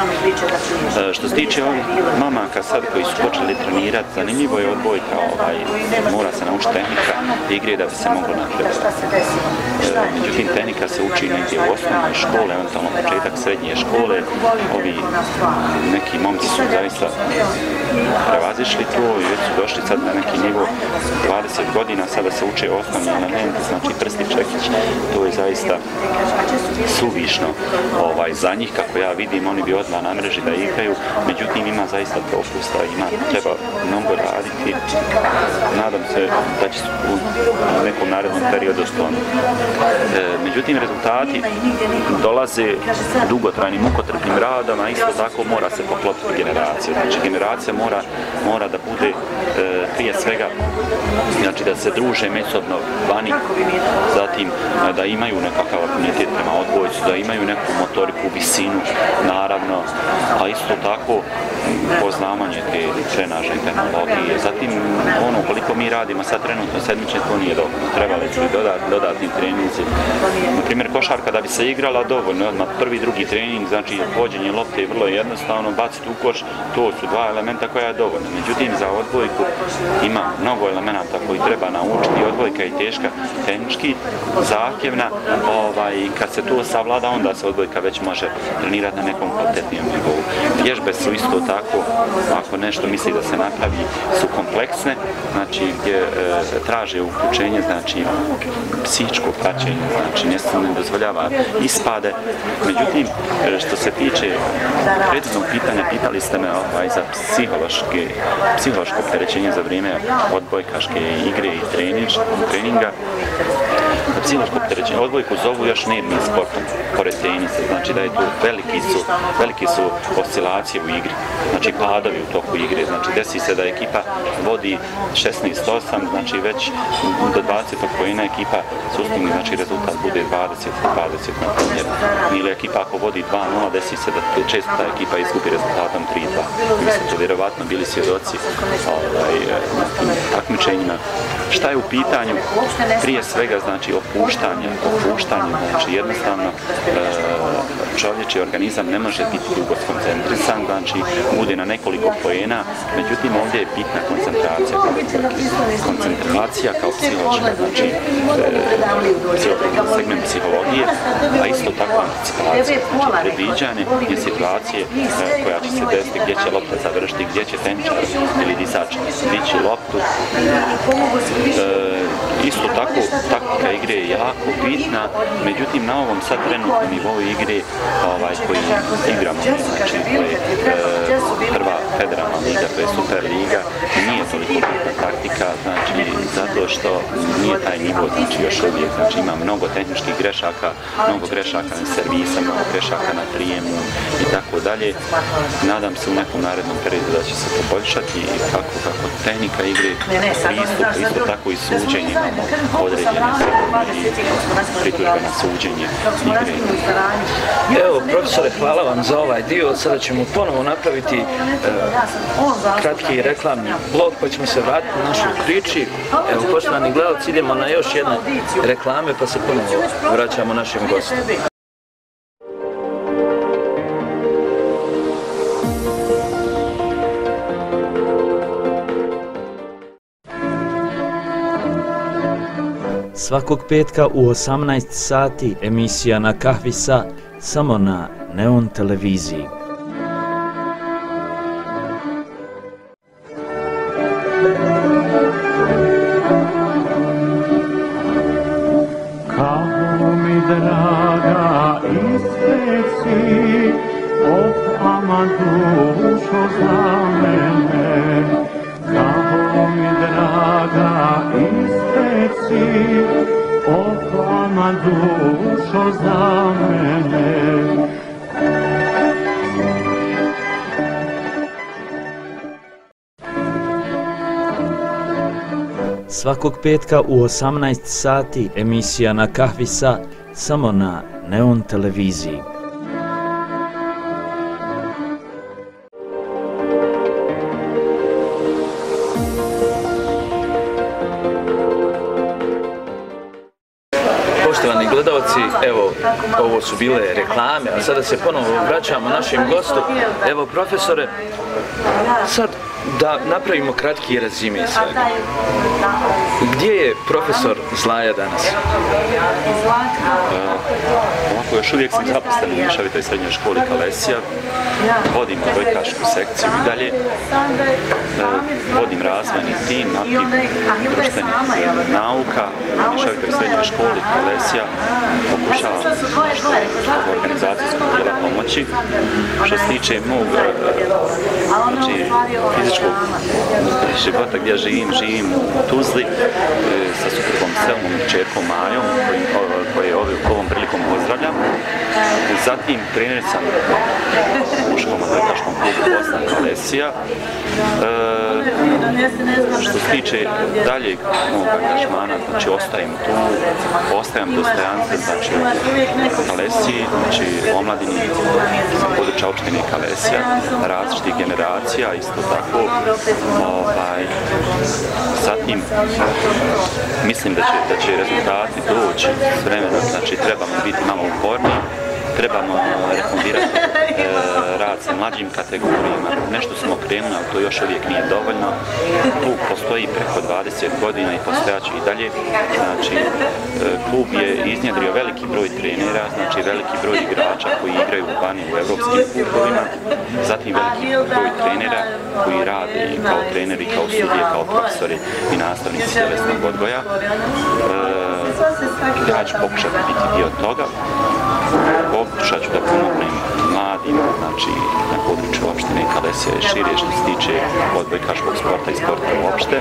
Što se tiče ovih mamaka sad koji su počeli trenirati, zanimljivo je odbojka, ovaj, mora se naučiti tehnika igre da bi se moglo napredovati. Međutim, tehnika se uči negdje u osnovnoj škole, eventualno početak srednje škole. Ovi neki momci su zaista prevazišli to i već su došli sad na neki nivo dvadeset godina, sada se uče osnovni elementi, znači prsti čekić, to je zaista suvišno ovaj, za njih, kako ja vidim, oni bi odmah na mreži da igraju, međutim ima zaista propusta, ima, treba mnogo raditi, nadam se da će u nekom narednom periodu skloniti. E, međutim, rezultati dolaze dugotrajnim, mukotrpnim radom, a isto tako mora se poklopiti generacija. Znači, generacija mora, mora da bude e, prije svega, znači da se druže međusobno vani, zatim da imaju nekakav afinitet prema odbojcu, da imaju neku motoriku, visinu, naravno, a isto tako poznavanje te trenažne tehnologije. Zatim, ono, koliko mi radimo sad trenutno sedmične, to nije dovoljno. Trebali su i dodat, dodatni treninzi. Naprimjer, košarka da bi se igrala dovoljno, odmah prvi, drugi trening, znači vođenje lopte je vrlo jednostavno, baciti u koš, to su dva elementa koja je dovoljna. Međutim, za odbojku ima mnogo elemenata koji treba naučiti. Odbojka je teška, tehnički, zahtjevna, ovaj, kad se to savlada, onda se odbojka već može trenirati na nekom kvalitetnijem nivou. Vježbe su isto tako, ako nešto misli da se napravi, su kompleksne, znači gdje e, traže uključenje, znači psihičko praćenje, znači ne se ne dozvoljava ispade. Međutim, što se tiče prethodnog pitanja, pitali ste me ovaj, za psihološke, psihološko opterećenje za vrijeme odbojkaške igre i treniž, treninga. Psihološko opterećenje, odbojku zovu još nervnim sportom, pored tenisa, znači da je tu veliki su, veliki su oscilacije u igri, znači padovi u toku igre, znači desi se da ekipa vodi šesnaest osam, znači već do dvadesetog poena ekipa sustigne, znači rezultat bude dvadeset dvadeset na primjer. Ili ekipa ako vodi dva nula, desi se da često ta ekipa izgubi rezultatom tri dva. Mi smo to vjerovatno bili svjedoci ovaj, na tim takmičenjima. Šta je u pitanju? Prije svega znači opuštanja, opuštanja, znači jednostavno čovječji organizam ne može biti dugo skoncentrisan, znači bude na nekoliko poena, međutim ovdje je bitna koncentracija, koncentracija kao psihološka, znači segment psihologije, a isto tako anticipacija, znači predviđanje je situacije koja će se desiti, gdje će lopta završiti, gdje će tenčar ili disač dići loptu. Isto tako, taktika igre je jako bitna, međutim na ovom sad trenutnom nivou igre ovaj, koji igramo, znači to je e, prva federalna liga, to je Super liga, nije toliko bitna taktika, znači zato što nije taj nivo, znači još uvijek, znači ima mnogo tehničkih grešaka, mnogo grešaka na servisa, mnogo grešaka na prijemu i tako dalje. Nadam se u nekom narednom periodu da će se poboljšati kako, kako tehnika igre, pristup, isto tako i suđenje, imamo određene i pritužbe na suđenje igre. Evo, profesore, hvala vam za ovaj dio. Sada ćemo ponovo napraviti e, kratki reklamni blok, pa ćemo se vratiti na našu priči. Evo, poštovani gledalci, idemo na još jedne reklame, pa se ponovo vraćamo našim gostom. Svakog petka u osamnaest sati emisija Na kahvi sa, samo na Neon televiziji. Kaho mi draga ispeci, od ama dušo za mene. Kaho mi draga ispeci, od ama dušo za mene. Svakog petka u osamnaest sati emisija Na kahvi sa, samo na Neon televiziji. Poštovani gledalci, evo, ovo su bile reklame, a sada se ponovo vraćamo našim gostu. Evo, profesore, sad da napravimo kratki rezime svega. Gdje je profesor Zlaja danas? Ovako, još uvijek sam zaposlen u Mješovitoj srednjoj školi Kalesija. Vodim odbojkašku sekciju i dalje. Vodim razvojni tim, aktiv društvenih nauka u Mješovitoj srednjoj školi Kalesija. Pokušavam što organizacijskog dijela pomoći. Što se tiče mog znači, fizičkog života gdje živim, živim u Tuzli sa suprugom Selmom i kćerkom Majom, koje ovom prilikom pozdravljam. Zatim trener sam u školno-odbojkaškom klubu Bosna Kalesija. E, što se tiče daljeg mog angažmana, znači ostajem tu, ostajem dostojanstven, znači u Kalesiji, znači omladini sa područja opštine Kalesija, različitih generacija, isto tako. Ovaj, zatim, mislim da će, da će rezultati doći s vremenom, znači trebamo biti malo uporniji, trebamo refundirati e, rad sa mlađim kategorijama. Nešto smo krenuli, ali to još uvijek nije dovoljno. Klub postoji preko dvadeset godina i postojaće i dalje. Znači, e, klub je iznjedrio veliki broj trenera, znači veliki broj igrača koji igraju vani u evropskim klubovima. Zatim veliki broj trenera koji rade kao treneri, kao sudije, kao profesori i nastavnici tjelesnog odgoja. E, ja ću pokušati biti dio toga. Pokušat ću da pomognem mladim, znači na području opštine Kalesija i šire što se tiče odbojkaškog sporta i sporta uopšte.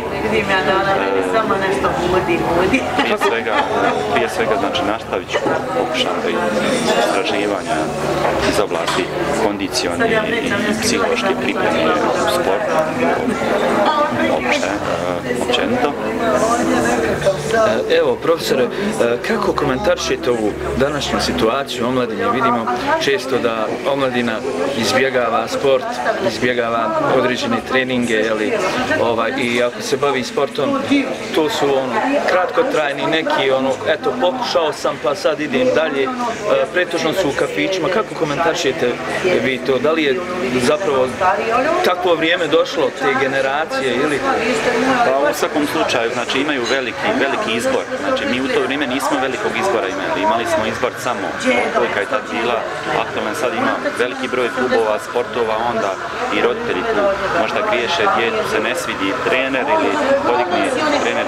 Prije svega, prije svega znači nastavit ću pokušati istraživanja iz oblasti kondicione i psihološke pripreme u sportu, opšte, općenito. Evo, profesore, kako komentaršete ovu današnju situaciju omladine? Vidimo često da omladina izbjegava sport, izbjegava određene treninge, jeli, ovaj, i ako se bavi sportom, to su ono, kratkotrajni neki, ono, eto, pokušao sam pa sad idem dalje, pretežno su u kafićima. Kako komentaršete vi to? Da li je zapravo takvo vrijeme došlo, te generacije, ili? Pa u svakom slučaju, znači imaju veliki, veliki izbor. Znači mi u to vrijeme nismo velikog izbora imali, imali smo izbor samo koliko je tad bila aktualna, sad ima veliki broj klubova, sportova, onda i roditelji tu možda griješe, djetu se ne svidi trener ili podigne trener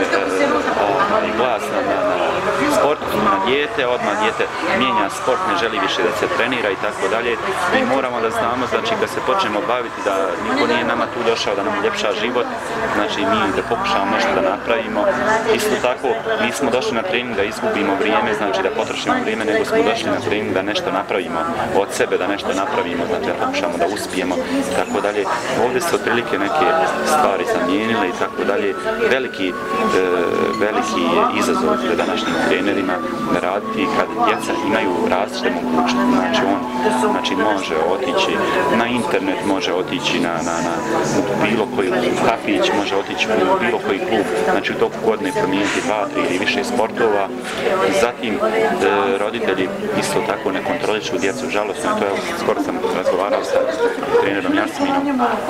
i glas na, na, na sportu, na djete, odmah djete mijenja sport, ne želi više da se trenira i tako dalje. Mi moramo da znamo, znači kad se počnemo baviti da niko nije nama tu došao da nam uljepša život, znači mi da pokušamo nešto da napravimo. Isto tako, nismo došli na trening da izgubimo vrijeme, znači da potrošimo vrijeme, nego smo došli na trening da nešto napravimo od sebe, da nešto napravimo, znači da pokušamo da uspijemo i tako dalje. Ovdje se otprilike neke stvari zamijenile i tako dalje. Veliki, e, veliki je izazov pred današnjim trenerima raditi kad djeca imaju različite mogućnosti. Znači on znači, može otići na internet, može otići na, na, na bilo koji kafić, može otići u bilo koji klub, znači u toku godine promijeniti dva, tri ili više sportova. Zatim e, roditelji isto tako ne kontrolišu djecu, žalostno, to je, skoro sam razgovarao sa trenerom Jasminom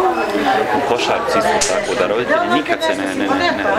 u košarci isto tako, da roditelji nikad se ne, ne, ne, ne,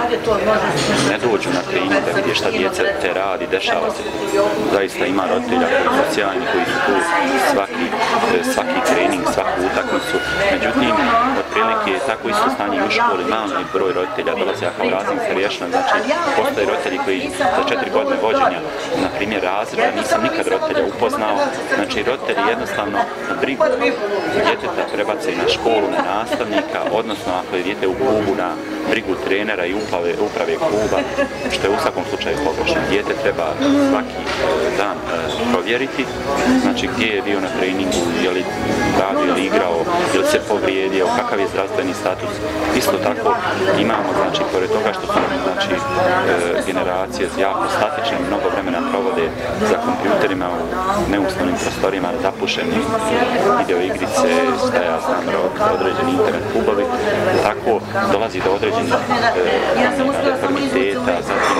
ne dođu na trening da vidi šta djeca te radi, dešava se. Zaista ima roditelja koji su sjajni, koji su tu svaki, svaki trening, svaku utakmicu. Međutim, otprilike je tako isto stanje u školi, mali broj roditelja dolazi, ja kao razrednica riješena, znači postoje roditelji koji za četiri godine vođenja, na primjer razreda, nisam nikad roditelja upoznao, znači roditelji jednostavno brigu djeteta prebace na školu, na nastavnika, odnosno ako je dijete u klubu na brigu trenera i uprave, uprave kluba, što je u svakom slučaju pogrešno. Dijete treba svaki dan e, provjeriti, znači gdje je bio na treningu, je li radio ili igrao, je li se povrijedio, kakav je zdravstveni status. Isto tako imamo, znači, pored toga što su znači, e, generacije jako statične, mnogo vremena provode za kompjuterima u neuslovnim prostorijama, zapušeni video igrice, šta ja znam, određeni internet klubovi, tako dolazi do određenih e, deformiteta, zatim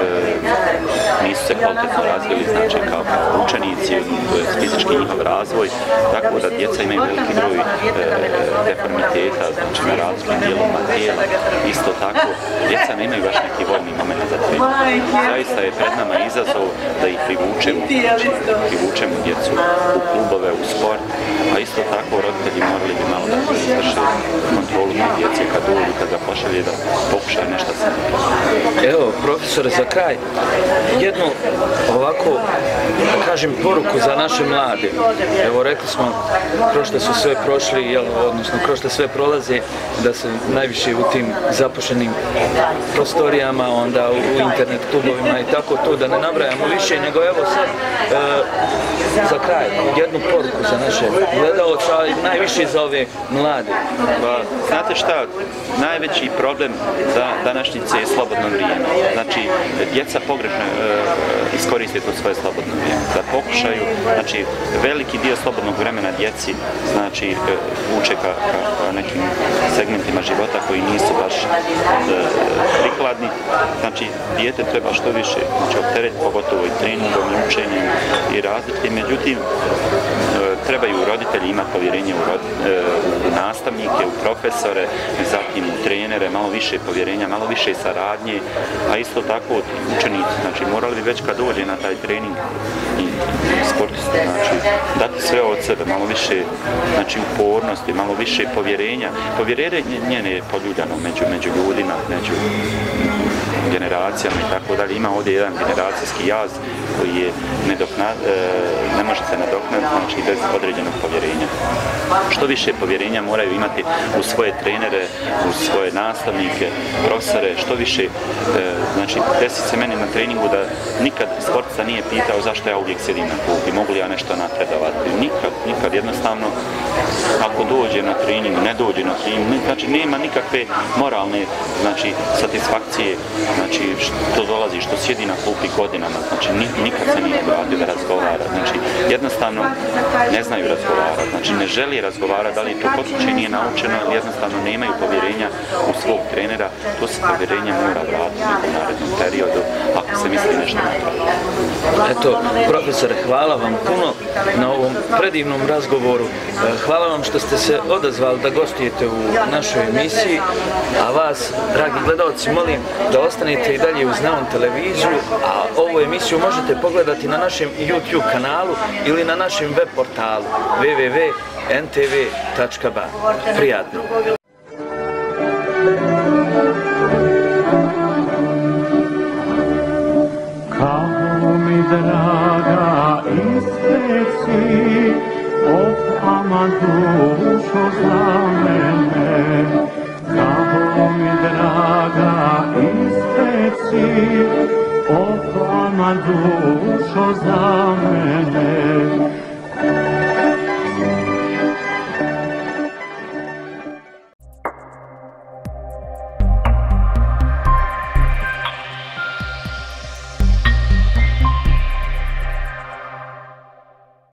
e, nisu se kvalitetno razvili, znači kao, kao učenici, to je fizički njihov razvoj, tako da djeca imaju veliki broj e, deformiteta, znači na različitim dijelovima tijela. Isto tako, djeca nemaju baš neki voljni moment za trening. Zaista je pred nama izazov da ih privučemo, znači privučemo djecu u klubove, u sport, a isto tako roditelji morali bi malo da izvrše kontrolu na djece kad dođu, kad ga pošalje da pokušaju nešto se napraviti. Evo, profesore, za kraj, jednu ovako, da kažem, poruku za naše mlade. Evo, rekli smo, kroz što su sve prošli, jel, odnosno kroz što sve prolaze, da se najviše u tim zapušenim prostorijama, onda u internet klubovima i tako to, da ne nabrajamo više, nego evo sad, e, za kraj, jednu poruku za naše gledalce, ali najviše za ove mlade. Pa, znate šta, najveći problem za današnjice je slobodno vrijeme. Znači, djeca pogrešno e, iskoriste to svoje slobodno vrijeme. Da pokušaju, znači, veliki dio slobodnog vremena djeci, znači, e, uče ka, ka, ka nekim segmentima života koji nisu baš e, prikladni. Znači, dijete treba što više, znači, optereti, pogotovo i treningom, i učenjem i različitim. Međutim, e, trebaju roditelji imati povjerenje u, rod, e, u nastavnike, u profesore, zatim u trenere, malo više povjerenja, malo više saradnje, a isto tako učenici, znači morali bi već kad dođe na taj trening i sportiste, znači dati sve od sebe, malo više, znači upornosti, malo više povjerenja. Povjerenje njene je poljuljano među, među ljudima, među generacijama i tako dalje. Ima ovdje jedan generacijski jaz koji je nedokna, e, ne može se nadoknaditi, znači bez određenog povjerenja. Što više povjerenja moraju imati u svoje trenere, u svoje nastavnike, profesore, što više, e, znači desi se meni na treningu da nikad sportista nije pitao zašto ja uvijek sjedim na klupi, mogu li ja nešto napredovati. Nikad, nikad, jednostavno, ako dođe na trening, ne dođe na trening, znači nema nikakve moralne, znači, satisfakcije, znači, znači što dolazi, što sjedi na klupi godinama, znači nikad se nije vratio da razgovara, znači jednostavno ne znaju razgovarati, znači ne želi razgovarati, da li to kod kuće nije naučeno, ali jednostavno nemaju povjerenja u svog trenera, to se povjerenje mora vratiti u nekom narednom periodu, ako se misli nešto napraviti. Eto, profesore, hvala vam puno na ovom predivnom razgovoru. Hvala vam što ste se odazvali da gostujete u našoj emisiji, a vas, dragi gledalci, molim da ostanete i dalje uz Neon televiziju, a ovu emisiju možete pogledati na našem YouTube kanalu ili na našem web portalu w w w tačka n t v tačka b a. Prijatno! Kako mi draga ispeci, od ama dušo za mene. Kako mi draga ispeci, od ama dušo za mene.